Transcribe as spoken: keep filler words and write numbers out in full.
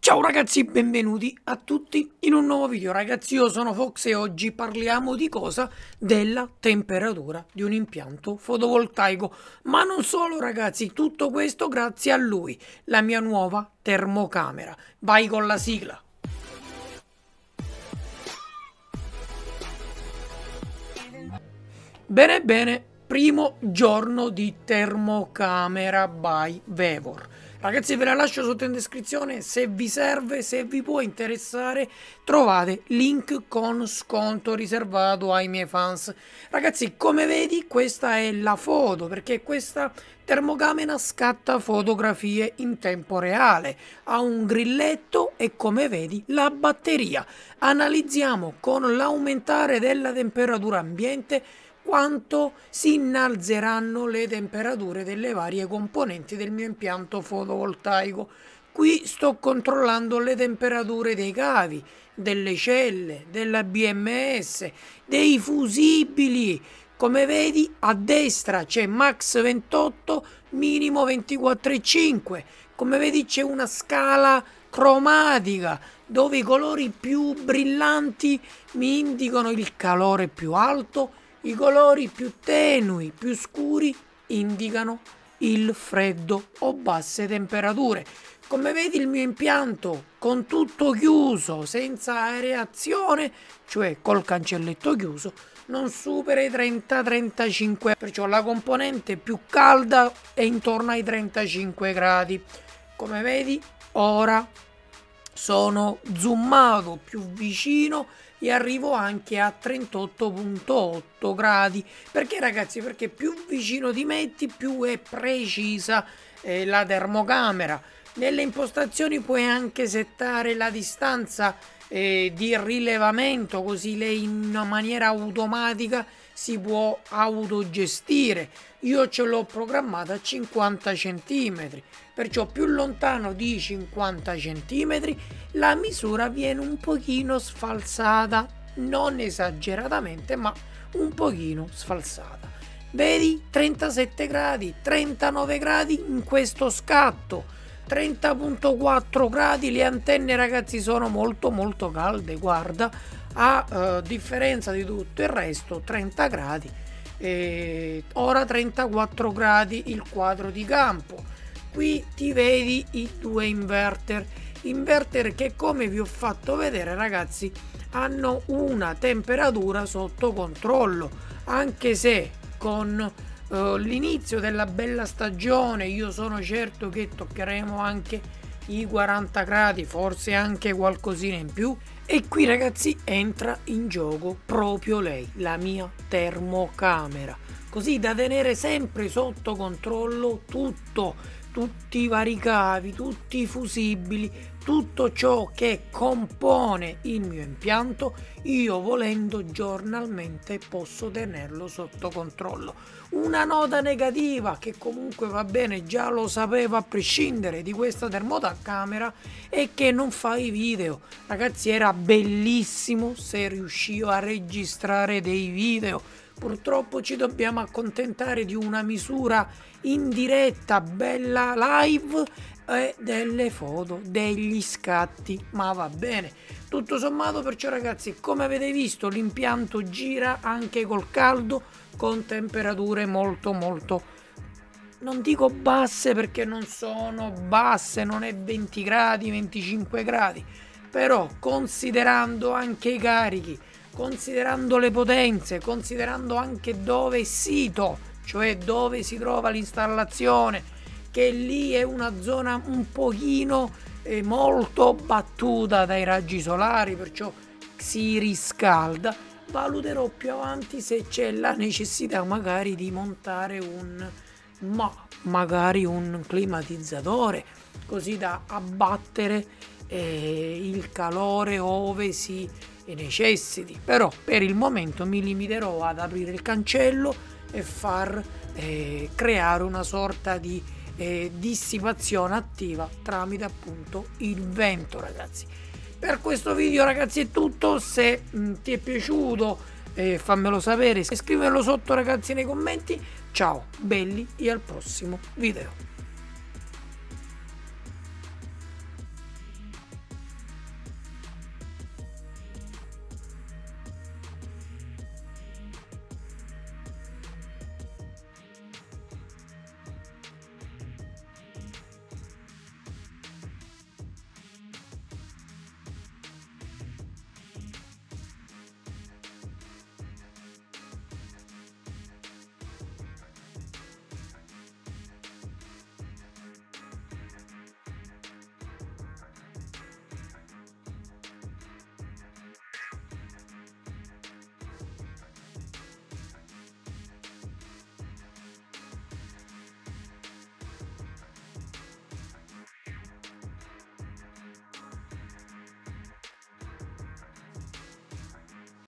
Ciao ragazzi, benvenuti a tutti in un nuovo video. Ragazzi, io sono Fox e oggi parliamo di cosa? Della temperatura di un impianto fotovoltaico. Ma non solo ragazzi, tutto questo grazie a lui, la mia nuova termocamera. Vai con la sigla. Bene bene, primo giorno di termocamera by Vevor. Ragazzi, ve la lascio sotto in descrizione, se vi serve, se vi può interessare, trovate link con sconto riservato ai miei fans. Ragazzi, come vedi, questa è la foto, perché questa termocamera scatta fotografie in tempo reale, ha un grilletto e come vedi la batteria. Analizziamo con l'aumentare della temperatura ambiente quanto si innalzeranno le temperature delle varie componenti del mio impianto fotovoltaico. Qui sto controllando le temperature dei cavi, delle celle, della B M S, dei fusibili. Come vedi a destra c'è max ventotto, minimo ventiquattro virgola cinque. Come vedi c'è una scala cromatica dove i colori più brillanti mi indicano il calore più alto, i colori più tenui, più scuri, indicano il freddo o basse temperature. Come vedi il mio impianto con tutto chiuso, senza areazione, cioè col cancelletto chiuso, non supera i trenta trentacinque, perciò la componente più calda è intorno ai trentacinque gradi. Come vedi ora sono zoomato più vicino e arrivo anche a trentotto virgola otto gradi. Perché ragazzi? Perché più vicino ti metti più è precisa eh, la termocamera. Nelle impostazioni puoi anche settare la distanza eh, di rilevamento, così lei in una maniera automatica si può autogestire. Io ce l'ho programmata a cinquanta centimetri, perciò più lontano di cinquanta centimetri la misura viene un pochino sfalsata, non esageratamente ma un pochino sfalsata. Vedi trentasette gradi, trentanove gradi in questo scatto, trenta virgola quattro gradi. Le antenne ragazzi sono molto molto calde, guarda, a eh, differenza di tutto il resto trenta gradi, eh, ora trentaquattro gradi il quadro di campo. Qui ti vedi i due inverter inverter che, come vi ho fatto vedere ragazzi, hanno una temperatura sotto controllo, anche se con Uh, l'inizio della bella stagione io sono certo che toccheremo anche i quaranta gradi, forse anche qualcosina in più. E qui ragazzi entra in gioco proprio lei, la mia termocamera, così da tenere sempre sotto controllo tutto, tutti i vari cavi, tutti i fusibili, tutto ciò che compone il mio impianto. Io volendo giornalmente posso tenerlo sotto controllo. Una nota negativa, che comunque va bene, già lo sapevo a prescindere di questa termocamera, è che non fa i video. Ragazzi, era bellissimo se riuscivo a registrare dei video. Purtroppo ci dobbiamo accontentare di una misura in diretta, bella live, e delle foto, degli scatti, ma va bene. Tutto sommato, perciò ragazzi, come avete visto, l'impianto gira anche col caldo, con temperature molto molto, non dico basse perché non sono basse, non è venti gradi, venticinque gradi, però considerando anche i carichi, considerando le potenze, considerando anche dove è sito, cioè dove si trova l'installazione, che lì è una zona un pochino eh, molto battuta dai raggi solari, perciò si riscalda. Valuterò più avanti se c'è la necessità magari di montare un ma magari un climatizzatore, così da abbattere eh, il calore ove si necessiti. Però per il momento mi limiterò ad aprire il cancello e far eh, creare una sorta di eh, dissipazione attiva tramite appunto il vento. Ragazzi, per questo video ragazzi è tutto. Se mh, ti è piaciuto eh, fammelo sapere, scrivelo sotto ragazzi nei commenti. Ciao belli e al prossimo video.